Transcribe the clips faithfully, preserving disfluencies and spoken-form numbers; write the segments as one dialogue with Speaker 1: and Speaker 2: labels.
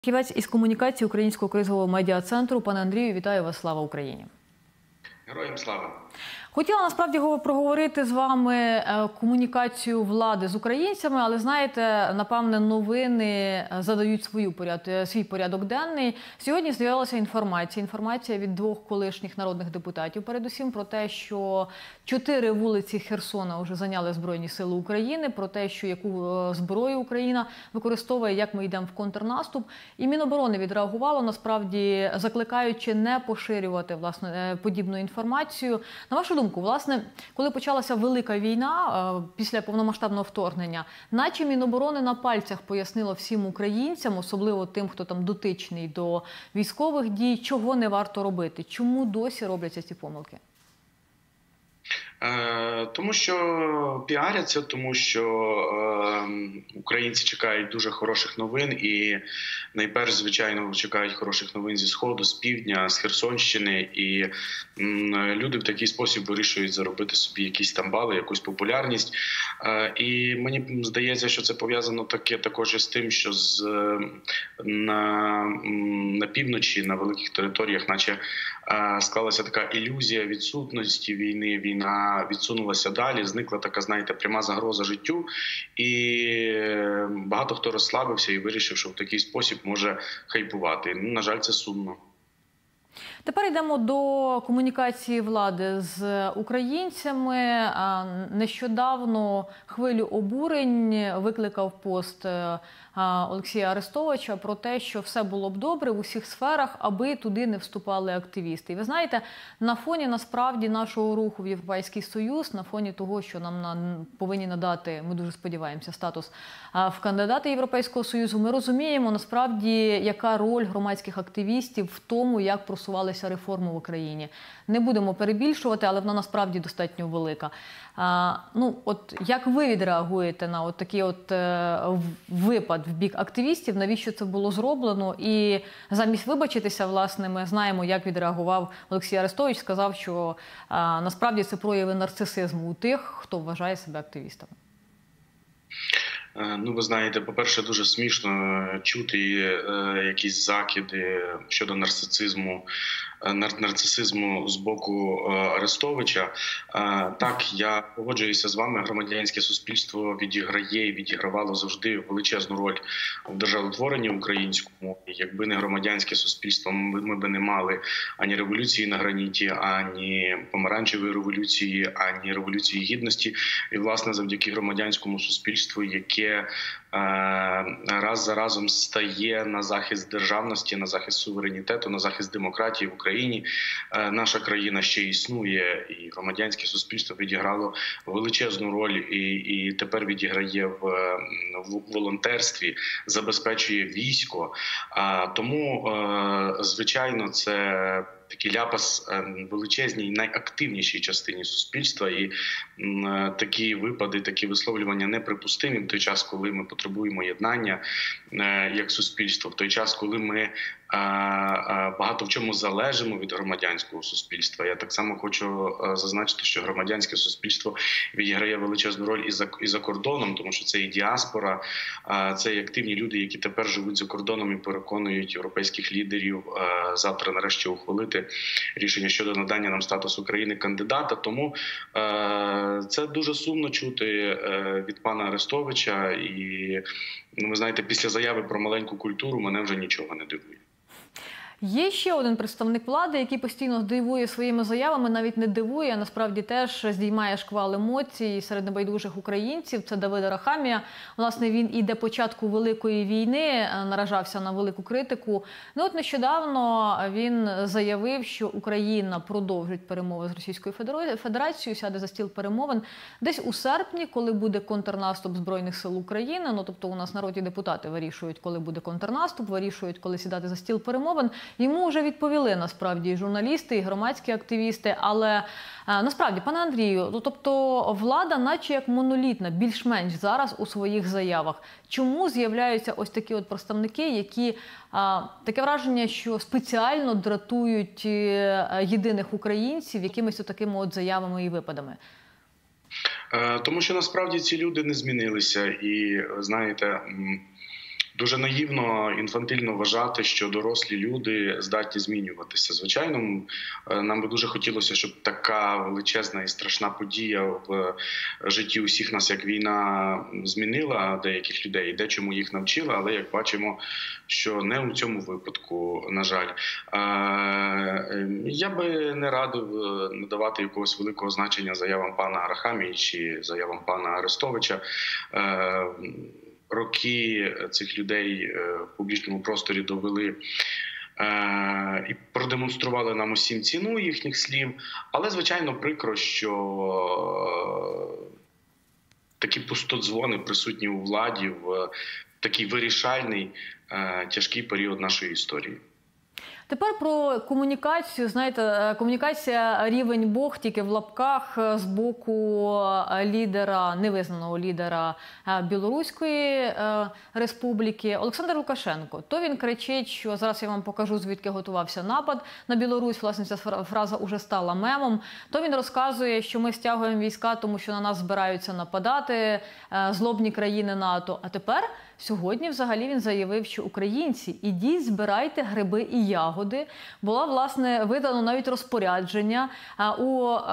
Speaker 1: Фахівець із комунікації Українського кризового медіа-центру. Пане Андрію, вітаю вас. Слава Україні.
Speaker 2: Героям слава.
Speaker 1: Хотіла насправді проговорити з вами комунікацію влади з українцями, але, знаєте, напевне, новини задають свою поряд... свій порядок денний. Сьогодні з'явилася інформація. Інформація від двох колишніх народних депутатів, передусім, про те, що чотири вулиці Херсона вже зайняли Збройні сили України, про те, що яку зброю Україна використовує, як ми йдемо в контрнаступ. І Міноборони відреагувало, насправді, закликаючи не поширювати, власне, подібну інформацію. На вашу думку, власне, коли почалася велика війна після повномасштабного вторгнення, наче Міноборони на пальцях пояснило всім українцям, особливо тим, хто там дотичний до військових дій, чого не варто робити, чому досі робляться ці помилки?
Speaker 2: Тому що піаряться, тому що е, українці чекають дуже хороших новин і найперш, звичайно, чекають хороших новин зі Сходу, з Півдня, з Херсонщини, і м, люди в такий спосіб вирішують заробити собі якісь там бали, якусь популярність. Е, і мені здається, що це пов'язано таке також із тим, що з, на, на півночі, на великих територіях, наче е, склалася така ілюзія відсутності війни, війна відсунулася далі, зникла така, знаєте, пряма загроза життю, і багато хто розслабився і вирішив, що в такий спосіб може хайпувати. Ну, на жаль, це сумно.
Speaker 1: Тепер йдемо до комунікації влади з українцями. Нещодавно хвилю обурень викликав пост Олексія Арестовича про те, що все було б добре в усіх сферах, аби туди не вступали активісти. І ви знаєте, на фоні, насправді, нашого руху в Європейський Союз, на фоні того, що нам повинні надати, ми дуже сподіваємося, статус в кандидати Європейського Союзу, ми розуміємо, насправді, яка роль громадських активістів в тому, як просувалися реформи в Україні. Не будемо перебільшувати, але вона насправді достатньо велика. А, ну, от як ви відреагуєте на от такий от е, випад в бік активістів, навіщо це було зроблено? І замість вибачитися, власне, ми знаємо, як відреагував Олексій Арестович, сказав, що е, насправді це прояви нарцисизму у тих, хто вважає себе активістами.
Speaker 2: Ну, ви знаєте, по-перше, дуже смішно чути е, якісь закиди щодо нарцисизму, нарцисизму з боку Арестовича. Е, так, я погоджуюся з вами, громадянське суспільство відіграє і відігравало завжди величезну роль в державотворенні українському. Якби не громадянське суспільство, ми, ми би не мали ані революції на граніті, ані помаранчевої революції, ані революції гідності. І, власне, завдяки громадянському суспільству, яке раз за разом стає на захист державності, на захист суверенітету, на захист демократії в Україні. Наша країна ще існує, і громадянське суспільство відіграло величезну роль і, і тепер відіграє в, в волонтерстві, забезпечує військо. Тому, звичайно, це такий ляпас величезній, найактивнішій частині суспільства, і м, такі випади, такі висловлювання неприпустимі в той час, коли ми потребуємо єднання е, як суспільство, в той час, коли ми е, е, багато в чому залежимо від громадянського суспільства. Я так само хочу е, зазначити, що громадянське суспільство відіграє величезну роль і за, і за кордоном, тому що це і діаспора, е, це і активні люди, які тепер живуть за кордоном і переконують європейських лідерів е, завтра нарешті ухвалити рішення щодо надання нам статусу країни-кандидата. Тому е, це дуже сумно чути е, від пана Арестовича. І, ну, ви знаєте, після заяви про маленьку культуру мене вже нічого не дивує.
Speaker 1: Є ще один представник влади, який постійно дивує своїми заявами, навіть не дивує, а насправді теж здіймає шквал емоцій серед небайдужих українців. Це Давид Арахамія. Власне, він і до початку Великої війни наражався на велику критику. Ну от нещодавно він заявив, що Україна продовжить перемови з Російською Федерацією, сяде за стіл перемовин десь у серпні, коли буде контрнаступ Збройних сил України. Ну, тобто у нас народні депутати вирішують, коли буде контрнаступ, вирішують, коли сідати за стіл перемовин. Йому вже відповіли, насправді, і журналісти, і громадські активісти. Але, насправді, пане Андрію, ну, тобто влада наче як монолітна, більш-менш зараз у своїх заявах. Чому з'являються ось такі от представники, які, а, таке враження, що спеціально дратують єдиних українців якимись такими от заявами і випадами?
Speaker 2: Тому що, насправді, ці люди не змінилися. І, знаєте, дуже наївно, інфантильно вважати, що дорослі люди здатні змінюватися. Звичайно, нам би дуже хотілося, щоб така величезна і страшна подія в житті усіх нас, як війна, змінила деяких людей, дечому їх навчила, але, як бачимо, що не у цьому випадку, на жаль. Я би не радив надавати якогось великого значення заявам пана Арахамії чи заявам пана Арестовича. Роки цих людей в публічному просторі довели і продемонстрували нам усім ціну їхніх слів. Але, звичайно, прикро, що такі пустодзвони присутні у владі в такий вирішальний, тяжкий період нашої історії.
Speaker 1: Тепер про комунікацію. Знаєте, комунікація рівень Бог тільки в лапках з боку лідера, невизнаного лідера Білоруської республіки Олександр Лукашенко. То він кричить, що зараз я вам покажу, звідки готувався напад на Білорусь. Власне, ця фраза уже стала мемом. То він розказує, що ми стягуємо війська, тому що на нас збираються нападати злобні країни НАТО. А тепер сьогодні взагалі він заявив, що українці, ідіть, збирайте гриби і ягоди. Була, власне, видано навіть розпорядження у, е,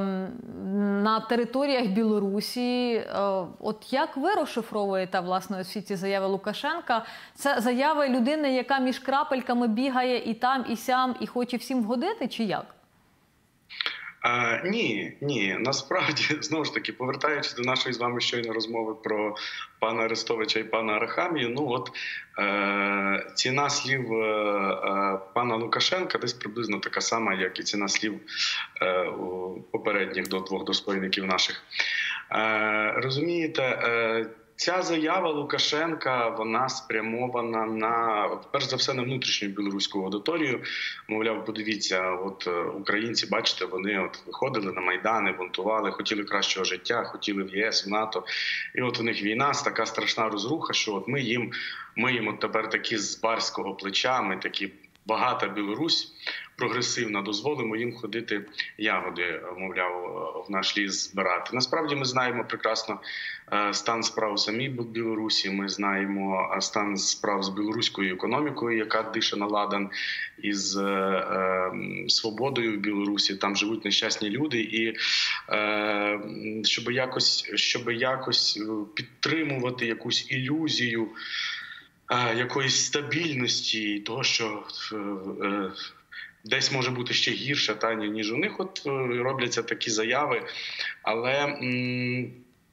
Speaker 1: на територіях Білорусі. Е, от як ви розшифровуєте, власне, всі ці заяви Лукашенка? Це заяви людини, яка між крапельками бігає і там, і сям, і хоче всім вгодити, чи як?
Speaker 2: А, ні, ні, насправді, знову ж таки, повертаючись до нашої з вами щойно розмови про пана Арестовича і пана Арахамію, ну от е, ціна слів е, пана Лукашенка десь приблизно така сама, як і ціна слів е, у попередніх до двох достойників наших. Е, розумієте, е, ця заява Лукашенка, вона спрямована на, перш за все, на внутрішню білоруську аудиторію. Мовляв, подивіться, от українці, бачите, вони от виходили на Майдани, бунтували, хотіли кращого життя, хотіли в ЄС, в НАТО. І от у них війна, така страшна розруха, що от ми їм, ми їм от тепер такі з барського плеча, ми такі багата Білорусь, прогресивна, дозволимо їм ходити ягоди, мовляв, в наш ліс збирати. Насправді ми знаємо прекрасно стан справ у самій Білорусі, ми знаємо стан справ з білоруською економікою, яка дише на ладан, із е, свободою в Білорусі. Там живуть нещасні люди, і е, щоб якось, щоб якось підтримувати якусь ілюзію е, якоїсь стабільності, того, що е, десь може бути ще гірше, та, ніж у них, от робляться такі заяви. Але м,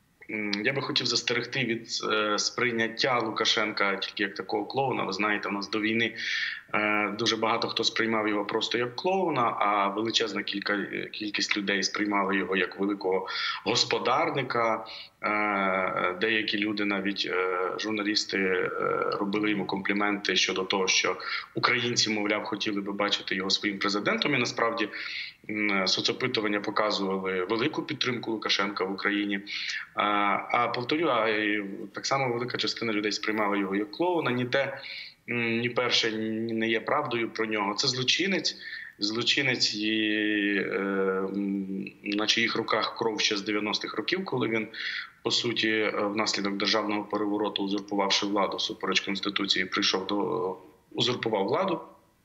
Speaker 2: я би хотів застерегти від е, сприйняття Лукашенка тільки як такого клоуна. Ви знаєте, у нас до війни е, дуже багато хто сприймав його просто як клоуна, а величезна кілька, кількість людей сприймали його як великого господарника. Е, деякі люди, навіть е, журналісти, е, робили йому компліменти щодо того, що українці, мовляв, хотіли би бачити його своїм президентом. І насправді соцопитування показували велику підтримку Лукашенка в Україні. А, а повторю, а так само велика частина людей сприймала його як клоуна. Ні те, ні перше не є правдою про нього. Це злочинець. Злочинець, і, е, на чиїх руках кров ще з дев'яностих років, коли він, по суті, внаслідок державного перевороту, узурпувавши владу супереч Конституції, прийшов до узурпував владу.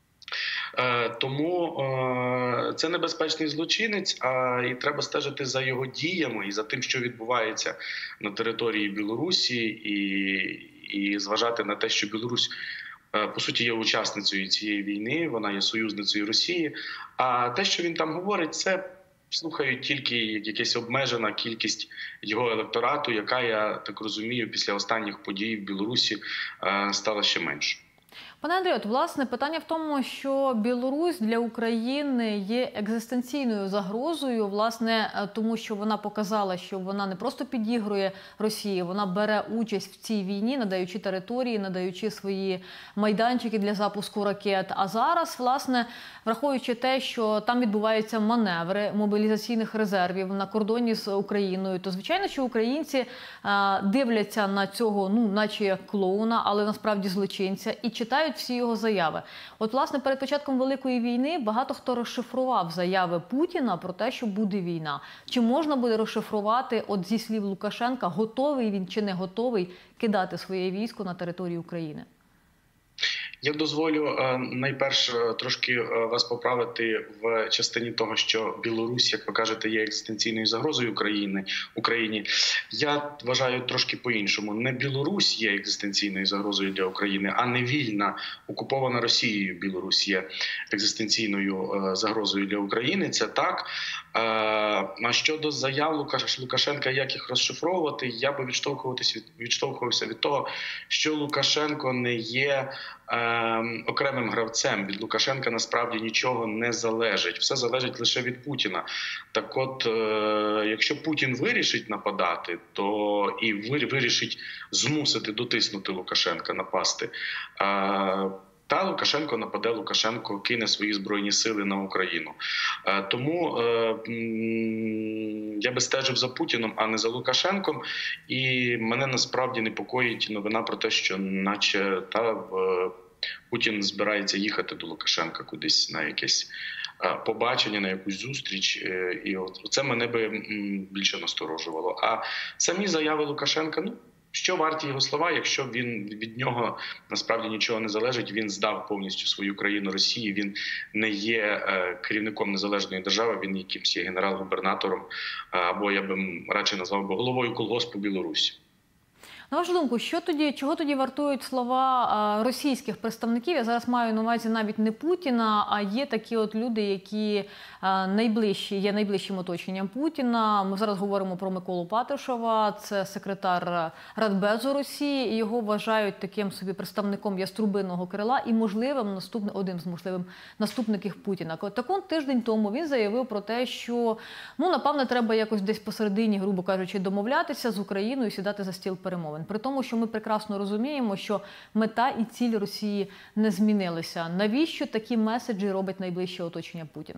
Speaker 2: Е, тому е, це небезпечний злочинець, а і треба стежити за його діями і за тим, що відбувається на території Білорусі, і, і зважати на те, що Білорусь, по суті, є учасницею цієї війни, вона є союзницею Росії. А те, що він там говорить, це слухають тільки якась обмежена кількість його електорату, яка, я так розумію, після останніх подій в Білорусі стала ще меншою.
Speaker 1: Пане Андрію, от, власне, питання в тому, що Білорусь для України є екзистенційною загрозою, власне, тому що вона показала, що вона не просто підігрує Росії, вона бере участь в цій війні, надаючи території, надаючи свої майданчики для запуску ракет. А зараз, власне, враховуючи те, що там відбуваються маневри мобілізаційних резервів на кордоні з Україною, то, звичайно, що українці дивляться на цього, ну, наче як клоуна, але насправді злочинця, і читають знають всі його заяви. От, власне, перед початком Великої війни багато хто розшифрував заяви Путіна про те, що буде війна. Чи можна буде розшифрувати, от зі слів Лукашенка, готовий він чи не готовий кидати своє військо на територію України?
Speaker 2: Я дозволю найперше трошки вас поправити в частині того, що Білорусь, як ви кажете, є екзистенційною загрозою України, Україні. Я вважаю трошки по-іншому. Не Білорусь є екзистенційною загрозою для України, а не вільна, окупована Росією Білорусь є екзистенційною загрозою для України. Це так. А щодо заяв Лукашенка, як їх розшифровувати, я би відштовхуватися від, відштовхувався від того, що Лукашенко не є е, окремим гравцем. Від Лукашенка насправді нічого не залежить. Все залежить лише від Путіна. Так от, е, якщо Путін вирішить нападати, то і вирішить змусити дотиснути Лукашенка, напасти, е, та Лукашенко нападе, Лукашенко кине свої збройні сили на Україну. Тому я би стежив за Путіном, а не за Лукашенком. І мене насправді непокоїть новина про те, що наче та Путін збирається їхати до Лукашенка кудись на якесь побачення, на якусь зустріч. І от це мене би більше насторожувало. А самі заяви Лукашенка, ну, що варті його слова, якщо він від нього насправді нічого не залежить, він здав повністю свою країну Росії, він не є е, керівником незалежної держави, він якимсь є генерал-губернатором, е, або я би радше назвав би головою колгоспу Білорусі.
Speaker 1: На вашу думку, що тоді, чого тоді вартують слова російських представників? Я зараз маю на увазі навіть не Путіна, а є такі от люди, які найближчі, є найближчим оточенням Путіна. Ми зараз говоримо про Миколу Патрушева, це секретар Радбезу Росії, і його вважають таким собі представником яструбиного крила і можливим наступним, одним з можливих наступників Путіна. Так он тиждень тому він заявив про те, що, ну, напевне, треба якось десь посередині, грубо кажучи, домовлятися з Україною і сідати за стіл перемовин. При тому, що ми прекрасно розуміємо, що мета і ціль Росії не змінилися. Навіщо такі меседжі робить найближче оточення Путіна?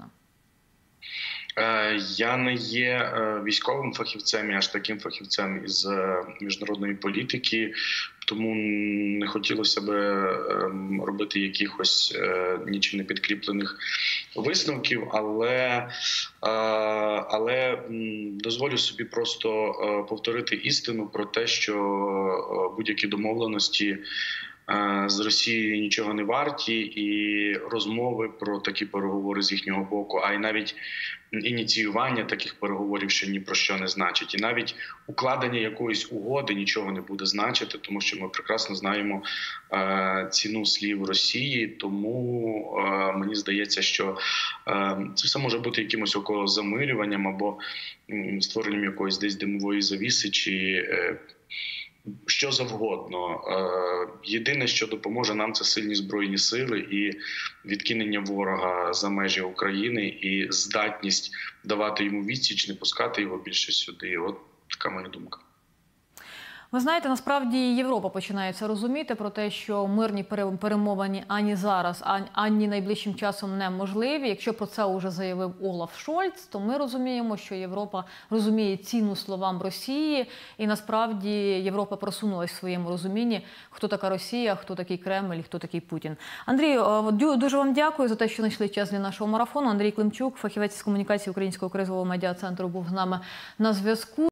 Speaker 2: Я не є військовим фахівцем, я аж таким фахівцем із міжнародної політики, тому не хотілося б робити якихось нічим не підкріплених висновків, але, але дозволю собі просто повторити істину про те, що будь-які домовленості з Росією нічого не варті, і розмови про такі переговори з їхнього боку, а й навіть ініціювання таких переговорів ще ні про що не значить. І навіть укладення якоїсь угоди нічого не буде значити, тому що ми прекрасно знаємо е, ціну слів Росії, тому е, мені здається, що е, це все може бути якимось околозамилюванням або м, створенням якоїсь десь димової завіси, чи е, що завгодно. Єдине, що допоможе нам, це сильні збройні сили і відкинення ворога за межі України, і здатність давати йому відсіч, не пускати його більше сюди. От така моя думка.
Speaker 1: Ви знаєте, насправді Європа починає це розуміти про те, що мирні перемовини ані зараз, ані найближчим часом неможливі. Якщо про це вже заявив Олаф Шольц, то ми розуміємо, що Європа розуміє ціну словам Росії. І насправді Європа просунулася в своєму розумінні, хто така Росія, хто такий Кремль, хто такий Путін. Андрію, дуже вам дякую за те, що знайшли час для нашого марафону. Андрій Климчук, фахівець з комунікації Українського кризового медіа-центру, був з нами на зв'язку.